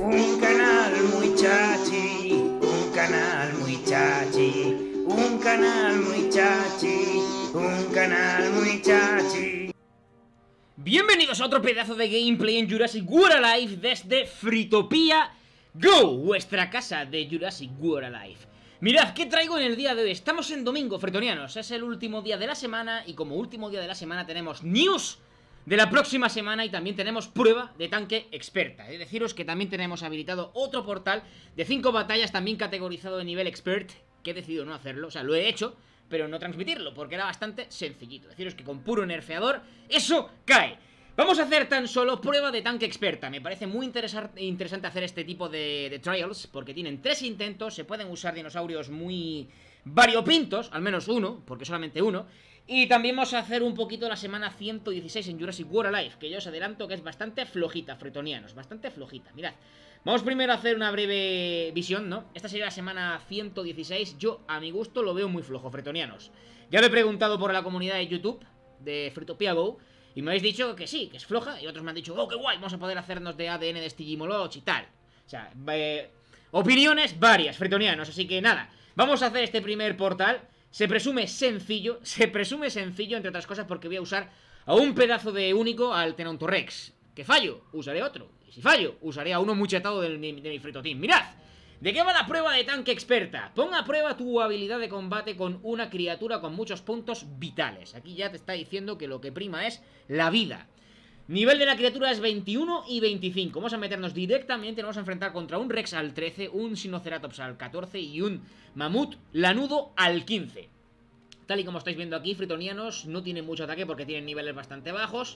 Un canal muy chachi, un canal muy chachi, un canal muy chachi, un canal muy chachi. Bienvenidos a otro pedazo de gameplay en Jurassic World Alive desde Fritopia Go, vuestra casa de Jurassic World Alive. Mirad, ¿qué traigo en el día de hoy? Estamos en domingo, fretonianos, es el último día de la semana y como último día de la semana tenemos news de la próxima semana y también tenemos prueba de tanque experta. Deciros que también tenemos habilitado otro portal de 5 batallas también categorizado de nivel expert, que he decidido no hacerlo, o sea, lo he hecho, pero no transmitirlo, porque era bastante sencillito. Deciros que con puro nerfeador, eso cae. Vamos a hacer tan solo prueba de tanque experta. Me parece muy interesante hacer este tipo de trials, porque tienen 3 intentos, se pueden usar dinosaurios muy variopintos, al menos uno, porque solamente uno. Y también vamos a hacer un poquito la semana 116 en Jurassic World Alive, que yo os adelanto que es bastante flojita, fretonianos, bastante flojita. Mirad, vamos primero a hacer una breve visión, ¿no? Esta sería la semana 116, yo a mi gusto lo veo muy flojo, fretonianos. Ya lo he preguntado por la comunidad de YouTube de Fritopia Go, y me habéis dicho que sí, que es floja, y otros me han dicho, oh, qué guay, vamos a poder hacernos de ADN de Stygimoloch y tal. O sea, opiniones varias, fretonianos, así que nada, vamos a hacer este primer portal. Se presume sencillo, entre otras cosas, porque voy a usar a un pedazo de único al Tenontorrex. Que fallo, usaré otro. Y si fallo, usaré a uno muy chetado de mi Fritoteam. ¡Mirad! ¿De qué va la prueba de tanque experta? Pon a prueba tu habilidad de combate con una criatura con muchos puntos vitales. Aquí ya te está diciendo que lo que prima es la vida. Nivel de la criatura es 21 y 25. Vamos a meternos directamente, nos vamos a enfrentar contra un Rex al 13, un Sinoceratops al 14 y un Mamut lanudo al 15. Tal y como estáis viendo aquí, fritonianos, no tienen mucho ataque porque tienen niveles bastante bajos.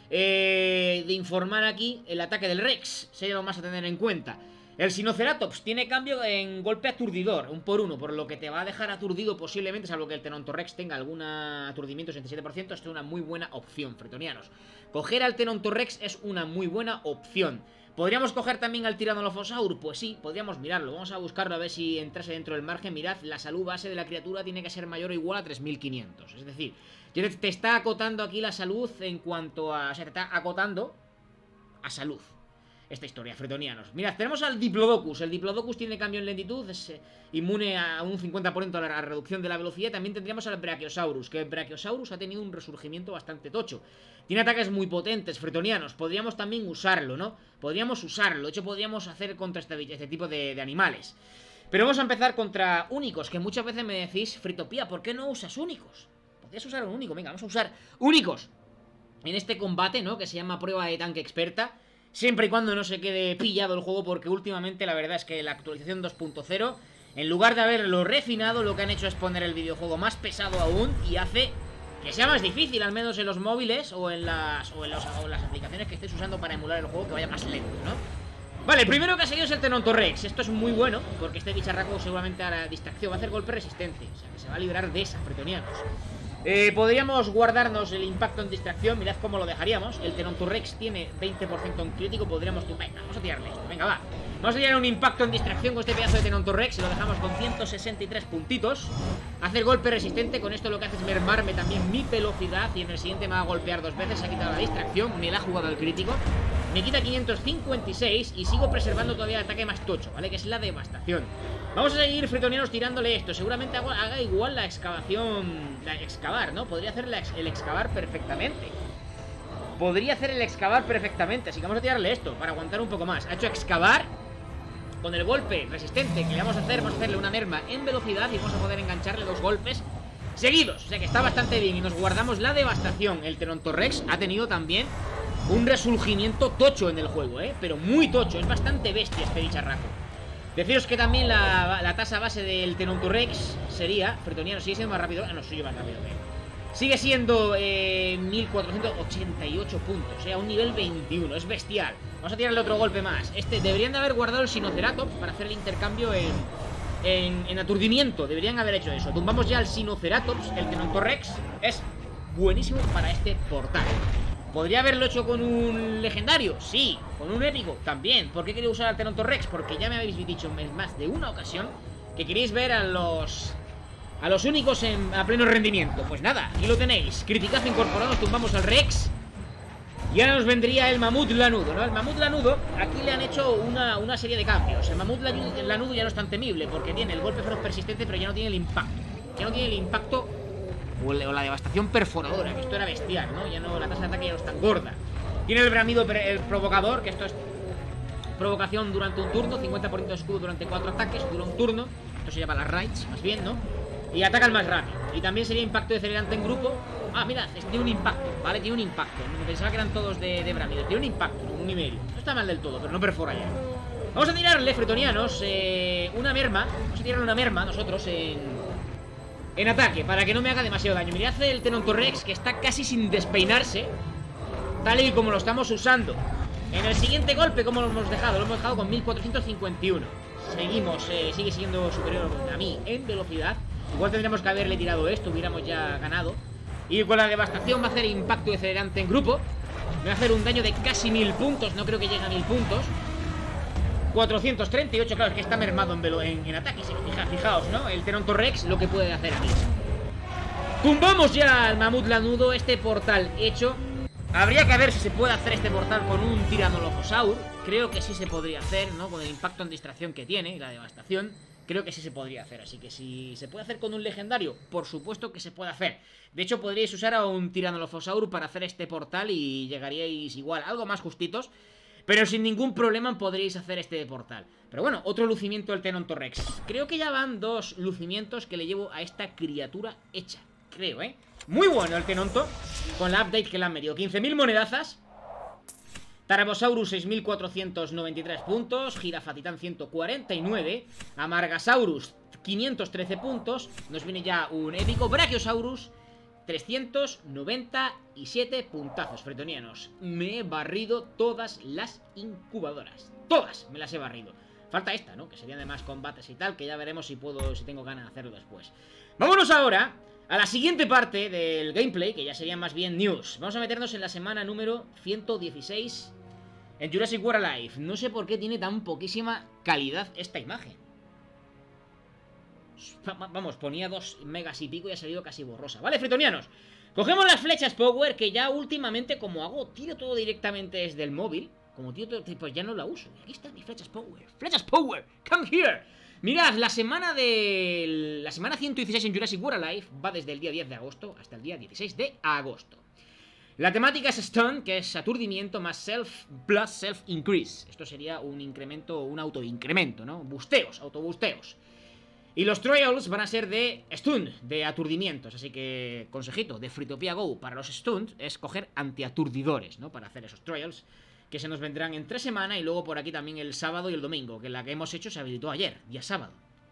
De informar aquí, el ataque del Rex sería lo más a tener en cuenta. El Sinoceratops tiene cambio en golpe aturdidor, 1 por 1, por lo que te va a dejar aturdido posiblemente, salvo que el Tenontorrex tenga algún aturdimiento 67%, esto es una muy buena opción, fretonianos. Coger al Tenontorrex es una muy buena opción. ¿Podríamos coger también al Tyrannolophosaurus? Pues sí, podríamos mirarlo, vamos a buscarlo a ver si entrase dentro del margen. Mirad, la salud base de la criatura tiene que ser mayor o igual a 3500, es decir, te está acotando aquí la salud en cuanto a... o sea, te está acotando a salud esta historia, fretonianos. Mirad, tenemos al Diplodocus. El Diplodocus tiene cambio en lentitud, es inmune a un 50% a la reducción de la velocidad. También tendríamos al Brachiosaurus, que el Brachiosaurus ha tenido un resurgimiento bastante tocho. Tiene ataques muy potentes, fretonianos. Podríamos también usarlo, ¿no? Podríamos usarlo. De hecho, podríamos hacer contra este tipo de animales. Pero vamos a empezar contra únicos, que muchas veces me decís, Fritopia, ¿por qué no usas únicos? Podrías usar un único, venga, vamos a usar únicos en este combate, ¿no? Que se llama prueba de tanque experta. Siempre y cuando no se quede pillado el juego, porque últimamente la verdad es que la actualización 2.0, en lugar de haberlo refinado, lo que han hecho es poner el videojuego más pesado aún y hace que sea más difícil, al menos en los móviles o en las aplicaciones que estéis usando para emular el juego, que vaya más lento, ¿no? Vale, el primero que ha seguido es el Tenontorrex. Esto es muy bueno, porque este bicharraco seguramente hará distracción, va a hacer golpe resistente, o sea que se va a librar de esa, fretonianos. Podríamos guardarnos el impacto en distracción. Mirad cómo lo dejaríamos. El Tenontorrex tiene 20% en crítico. Podríamos... venga, vamos a tirarle esto, venga, va. Vamos a tirar un impacto en distracción con este pedazo de Tenontorrex. Lo dejamos con 163 puntitos. Hacer golpe resistente. Con esto lo que hace es mermarme también mi velocidad. Y en el siguiente me va a golpear 2 veces. Se ha quitado la distracción, me la ha jugado al crítico. Me quita 556 y sigo preservando todavía el ataque más tocho, ¿vale? Que es la devastación. Vamos a seguir, fretonianos, tirándole esto. Seguramente haga igual la excavación... la excavar, ¿no? Podría hacer el excavar perfectamente. Podría hacer el excavar perfectamente. Así que vamos a tirarle esto para aguantar un poco más. Ha hecho excavar. Con el golpe resistente que le vamos a hacerle una merma en velocidad y vamos a poder engancharle 2 golpes seguidos. O sea que está bastante bien y nos guardamos la devastación. El Tenontorrex ha tenido también un resurgimiento tocho en el juego, pero muy tocho, es bastante bestia este bicharraco. Deciros que también la tasa base del Tenontorrex sería, fretoniano, sigue siendo más rápido, no, soy yo más rápido, sigue siendo 1488 puntos, a un nivel 21, es bestial. Vamos a tirarle otro golpe más. Deberían de haber guardado el Sinoceratops para hacer el intercambio en aturdimiento, deberían haber hecho eso. Tumbamos ya el Sinoceratops, el Tenontorrex es buenísimo para este portal. ¿Podría haberlo hecho con un legendario? Sí. ¿Con un épico? También. ¿Por qué quería usar al Tenontorrex? Porque ya me habéis dicho en más de una ocasión que queréis ver a los únicos a pleno rendimiento. Pues nada, aquí lo tenéis. Criticazo incorporado, tumbamos al Rex. Y ahora nos vendría el mamut lanudo, ¿no? El mamut lanudo, aquí le han hecho una serie de cambios. El mamut lanudo ya no es tan temible porque tiene el golpe feroz persistente, pero ya no tiene el impacto. Ya no tiene el impacto o la devastación perforadora, que esto era bestial, ¿no? Ya no, la tasa de ataque ya no es tan gorda. Tiene el bramido el provocador, que esto es provocación durante un turno, 50% de escudo durante 4 ataques, dura un turno. Esto sería para las raids, más bien, ¿no? Y atacan más rápido. Y también sería impacto acelerante en grupo. Ah, mirad, tiene un impacto, ¿vale? Tiene un impacto. Pensaba que eran todos de bramido. Tiene un impacto, un y medio. No está mal del todo, pero no perfora ya. Vamos a tirarle, fretonianos, una merma. Vamos a tirarle una merma nosotros en ataque, para que no me haga demasiado daño. Mirad el Tenontorrex, que está casi sin despeinarse, tal y como lo estamos usando. En el siguiente golpe, ¿cómo lo hemos dejado? Lo hemos dejado con 1451. Seguimos, sigue siendo superior a mí en velocidad. Igual tendríamos que haberle tirado esto, hubiéramos ya ganado. Y con la devastación va a hacer impacto acelerante en grupo. Me va a hacer un daño de casi 1000 puntos, no creo que llegue a 1000 puntos. 438, claro, es que está mermado en ataque. Fijaos, ¿no? El Tenontorrex lo que puede hacer aquí. Tumbamos ya al mamut lanudo, este portal hecho. Habría que ver si se puede hacer este portal con un Tiranolophosaur. Creo que sí se podría hacer, ¿no? Con el impacto en distracción que tiene y la devastación. Creo que sí se podría hacer, así que si se puede hacer con un legendario, por supuesto que se puede hacer. De hecho, podríais usar a un Tiranolophosaur para hacer este portal y llegaríais igual, algo más justitos. Pero sin ningún problema podríais hacer este portal. Pero bueno, otro lucimiento del Tenontorrex. Creo que ya van 2 lucimientos que le llevo a esta criatura hecha. Creo, ¿eh? Muy bueno el Tenonto, con la update que le han metido. 15.000 monedazas. Tarabosaurus 6.493 puntos, Girafatitán 149, Amargasaurus 513 puntos, nos viene ya un épico, Brachiosaurus 397 puntazos, fretonianos. Me he barrido todas las incubadoras, todas me las he barrido. Falta esta, ¿no? Que serían además combates y tal, que ya veremos si tengo ganas de hacerlo después. Vámonos ahora a la siguiente parte del gameplay, que ya sería más bien news. Vamos a meternos en la semana número 116 en Jurassic World Alive. No sé por qué tiene tan poquísima calidad esta imagen. Vamos, ponía 2 megas y pico y ha salido casi borrosa. Vale, fretonianos, cogemos las flechas Power, que ya últimamente, como hago, tiro todo directamente desde el móvil. Como tiro todo, pues ya no la uso. Aquí están mis flechas Power. ¡Flechas Power! ¡Come here! Mirad, la semana 116 en Jurassic World Alive va desde el día 10 de agosto hasta el día 16 de agosto. La temática es Stun, que es aturdimiento más Self plus Self Increase. Esto sería un incremento, un autoincremento, ¿no? Busteos, autobusteos. Y los trials van a ser de Stun, de aturdimientos. Así que, consejito de Fritopia Go para los Stuns es coger antiaturdidores, ¿no? Para hacer esos trials, que se nos vendrán entre semana y luego por aquí también el sábado y el domingo, que la que hemos hecho se habilitó ayer, día sábado.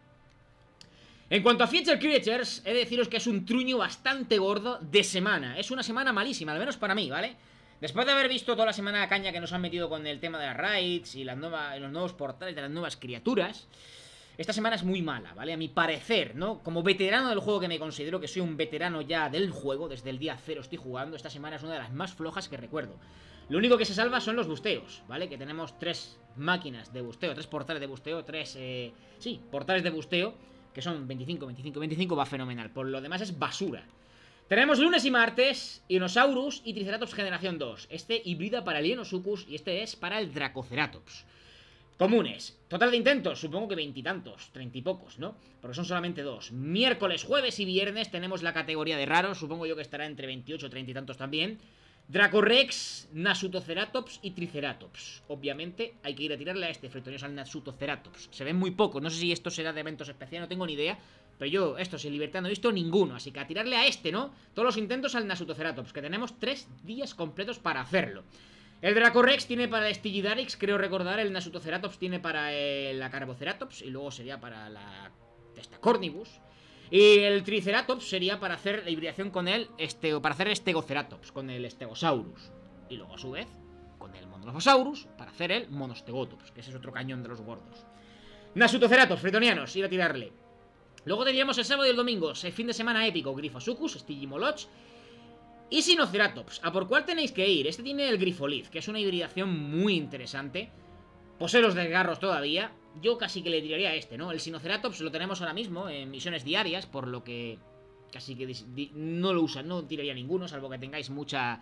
En cuanto a Feature Creatures, he de deciros que es un truño bastante gordo de semana. Es una semana malísima, al menos para mí, ¿vale? Después de haber visto toda la semana de caña que nos han metido con el tema de las raids y los nuevos portales de las nuevas criaturas, esta semana es muy mala, ¿vale? A mi parecer, ¿no? Como veterano del juego, que me considero que soy un veterano ya del juego, desde el día 0 estoy jugando, esta semana es una de las más flojas que recuerdo. Lo único que se salva son los busteos, ¿vale? Que tenemos 3 máquinas de busteo, 3 portales de busteo, 3, sí, portales de busteo, que son 25, 25, 25, va fenomenal. Por lo demás es basura. Tenemos lunes y martes, Inosaurus y Triceratops generación 2. Este hibrida para el Ionosuchus y este es para el Dracoceratops. Comunes. Total de intentos, supongo que 20 y tantos, 30 y pocos, ¿no? Porque son solamente 2. Miércoles, jueves y viernes tenemos la categoría de raros, supongo yo que estará entre 28, 30 y tantos también. Dracorex, Nasutoceratops y Triceratops. Obviamente hay que ir a tirarle a este fretonioso, al Nasutoceratops. Se ven muy pocos, no sé si esto será de eventos especiales, no tengo ni idea. Pero yo, estos en libertad no he visto ninguno, así que a tirarle a este, ¿no? Todos los intentos al Nasutoceratops, que tenemos 3 días completos para hacerlo. El Dracorex tiene para el Stygidarix, creo recordar. El Nasutoceratops tiene para la Carboceratops y luego sería para la Testacornibus. Y el Triceratops sería para hacer la hibridación con el para hacer el Stegoceratops, con el Stegosaurus. Y luego a su vez con el Monolophosaurus para hacer el Monostegotops, que ese es otro cañón de los gordos. Nasutoceratops, fretonianos, ir a tirarle. Luego tendríamos el sábado y el domingo, fin de semana épico, Gryphosuchus, Stygimoloch y Sinoceratops. ¿A por cuál tenéis que ir? Este tiene el Grifolith, que es una hibridación muy interesante. Posee los desgarros todavía. Yo casi que le tiraría a este, ¿no? El Sinoceratops lo tenemos ahora mismo en misiones diarias, por lo que casi que no lo usan, no tiraría ninguno, salvo que tengáis mucha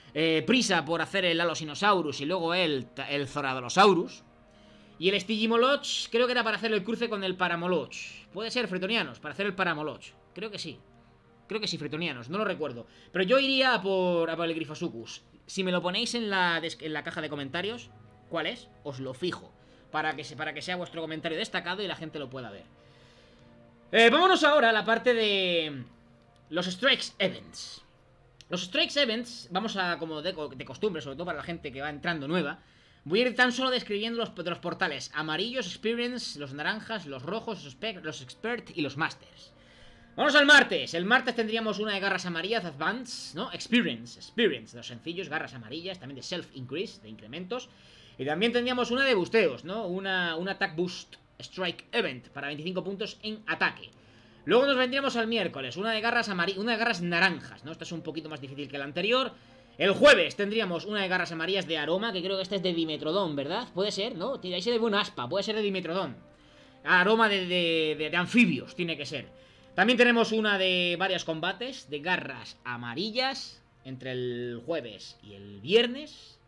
prisa por hacer el Alosinosaurus y luego el Zoradolosaurus. Y el Stygimoloch creo que era para hacer el cruce con el Paramoloch. Puede ser, fritonianos, para hacer el Paramoloch. Creo que sí. Creo que sí, fritonianos, no lo recuerdo. Pero yo iría a por el Gryphosuchus. Si me lo ponéis en la caja de comentarios, ¿cuál es? Os lo fijo. Para que sea vuestro comentario destacado y la gente lo pueda ver. Vámonos ahora a la parte de los Strikes Events. Los Strikes Events, vamos a, como de costumbre, sobre todo para la gente que va entrando nueva, voy a ir tan solo describiendo los portales amarillos, Experience, los naranjas, los rojos, los Expert y los Masters. Vamos al martes. El martes tendríamos una de garras amarillas, Advance, ¿no? Experience, los sencillos, garras amarillas, también de Self Increase, de incrementos. Y también tendríamos una de busteos, ¿no? Un Attack Boost Strike Event para 25 puntos en ataque. Luego nos vendríamos al miércoles, una de garras naranjas, ¿no? Esta es un poquito más difícil que la anterior. El jueves tendríamos una de garras amarillas de aroma, que creo que esta es de Dimetrodon, ¿verdad? Puede ser, ¿no? Ahí se le ve un aspa, puede ser de Dimetrodon. Aroma de anfibios, tiene que ser. También tenemos una de varios combates, de garras amarillas, entre el jueves y el viernes.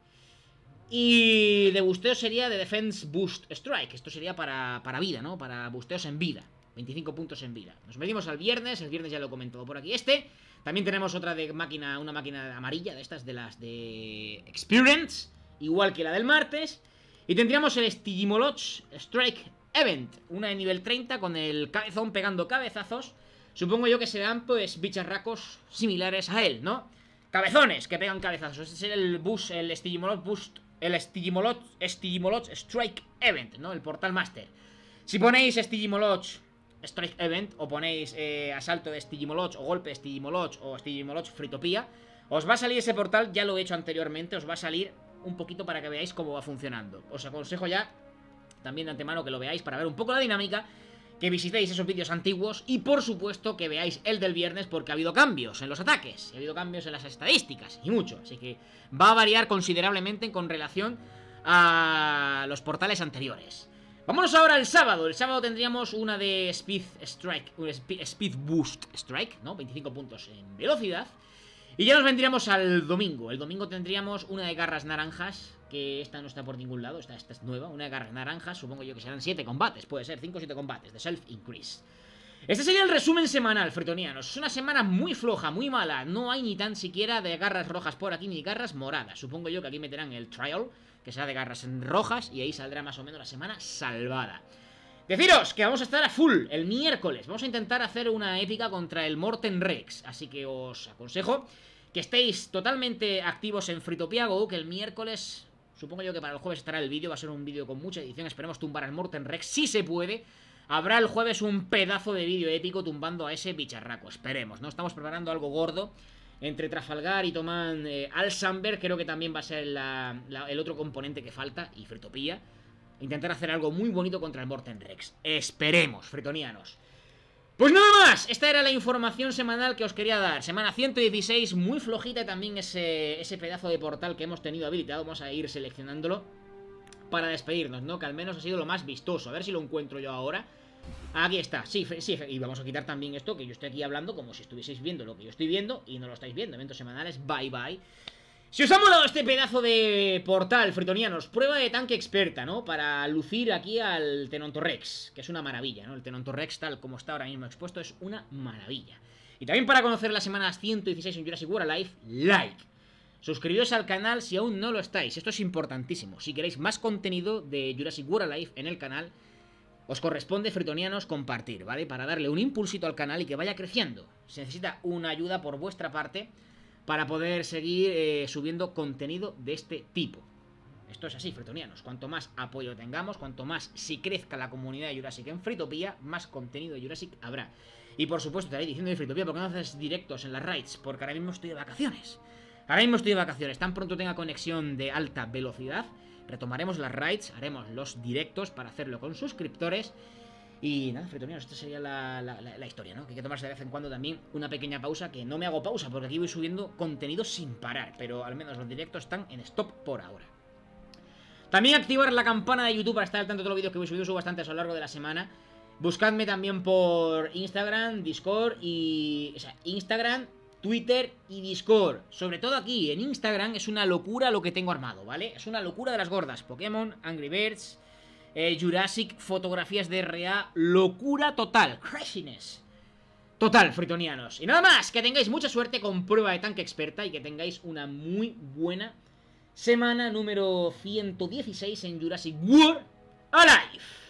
Y de busteo sería de Defense Boost Strike. Esto sería para vida, ¿no? Para busteos en vida. 25 puntos en vida. Nos medimos al viernes. El viernes ya lo he comentado por aquí. También tenemos otra de una máquina amarilla, de estas, de las de Experience, igual que la del martes. Y tendríamos el Stygimoloch Strike Event, una de nivel 30 con el cabezón pegando cabezazos. Supongo yo que serán, pues, bicharracos similares a él, ¿no? Cabezones que pegan cabezazos. Este sería el Stygimoloch Boost, el Stygimoloch Strike Event, ¿no? El Portal Master. Si ponéis Stygimoloch Strike Event o ponéis asalto de Stygimoloch o golpe de Stygimoloch o Stygimoloch Fritopía, os va a salir ese portal, ya lo he hecho anteriormente, os va a salir un poquito para que veáis cómo va funcionando. Os aconsejo ya, también de antemano, que lo veáis para ver un poco la dinámica, que visitéis esos vídeos antiguos y por supuesto que veáis el del viernes porque ha habido cambios en los ataques, ha habido cambios en las estadísticas y mucho, así que va a variar considerablemente con relación a los portales anteriores. Vámonos ahora al sábado. El sábado tendríamos una de Speed Strike, un Speed Boost Strike, ¿no? 25 puntos en velocidad. Y ya nos vendríamos al domingo. El domingo tendríamos una de garras naranjas, que esta no está por ningún lado, esta es nueva. Una de garras naranjas, supongo yo que serán 7 combates, puede ser 5 o 7 combates de Self Increase. Este sería el resumen semanal, fritonianos. Es una semana muy floja, muy mala. No hay ni tan siquiera de garras rojas por aquí, ni garras moradas. Supongo yo que aquí meterán el Trial, que será de garras rojas, y ahí saldrá más o menos la semana salvada. Deciros que vamos a estar a full el miércoles. Vamos a intentar hacer una épica contra el Morten Rex, así que os aconsejo que estéis totalmente activos en Fritopia Go, que el miércoles, supongo yo que para el jueves estará el vídeo, va a ser un vídeo con mucha edición, esperemos tumbar al Morten Rex, si se puede. Habrá el jueves un pedazo de vídeo épico tumbando a ese bicharraco, esperemos, ¿no? Estamos preparando algo gordo. Entre Trafalgar y Toman Alsamberg, creo que también va a ser el otro componente que falta, y Fritopía. Intentar hacer algo muy bonito contra el Morten Rex. Esperemos, fritonianos. Pues nada más, esta era la información semanal que os quería dar. Semana 116, muy flojita, y también ese pedazo de portal que hemos tenido habilitado. Vamos a ir seleccionándolo para despedirnos, ¿no? Que al menos ha sido lo más vistoso. A ver si lo encuentro yo ahora. Aquí está, sí, y vamos a quitar también esto, que yo estoy aquí hablando como si estuvieseis viendo lo que yo estoy viendo y no lo estáis viendo. Eventos semanales, bye bye. Si os ha molado este pedazo de portal, fritonianos, prueba de tanque experta, ¿no? Para lucir aquí al Tenontorrex, que es una maravilla, ¿no? El Tenontorrex tal como está ahora mismo expuesto es una maravilla. Y también para conocer las semanas 116 en Jurassic World Alive, like. Suscribiros al canal si aún no lo estáis, esto es importantísimo. Si queréis más contenido de Jurassic World Alive en el canal, os corresponde, fritonianos, compartir, ¿vale? Para darle un impulsito al canal y que vaya creciendo. Se necesita una ayuda por vuestra parte para poder seguir subiendo contenido de este tipo. Esto es así, fritonianos. Cuanto más apoyo tengamos, cuanto más si crezca la comunidad de Jurassic en Fritopía, más contenido de Jurassic habrá. Y por supuesto, estaréis diciendo de Fritopía, ¿por qué no haces directos en las raids? Porque ahora mismo estoy de vacaciones. Ahora mismo estoy de vacaciones. Tan pronto tenga conexión de alta velocidad, retomaremos las raids, haremos los directos para hacerlo con suscriptores. Y nada, fritonianos, esta sería la historia, ¿no? Que hay que tomarse de vez en cuando también una pequeña pausa, que no me hago pausa porque aquí voy subiendo contenido sin parar, pero al menos los directos están en stop por ahora. También activar la campana de YouTube para estar al tanto de todos los vídeos que voy subiendo, subo bastantes a lo largo de la semana. Buscadme también por Instagram, Discord y... O sea, Instagram, Twitter y Discord. Sobre todo aquí, en Instagram, es una locura lo que tengo armado, ¿vale? Es una locura de las gordas. Pokémon, Angry Birds, Jurassic, fotografías de RA. Locura total. Craziness. Total, fritonianos. Y nada más, que tengáis mucha suerte con prueba de tanque experta y que tengáis una muy buena semana número 116 en Jurassic World Alive.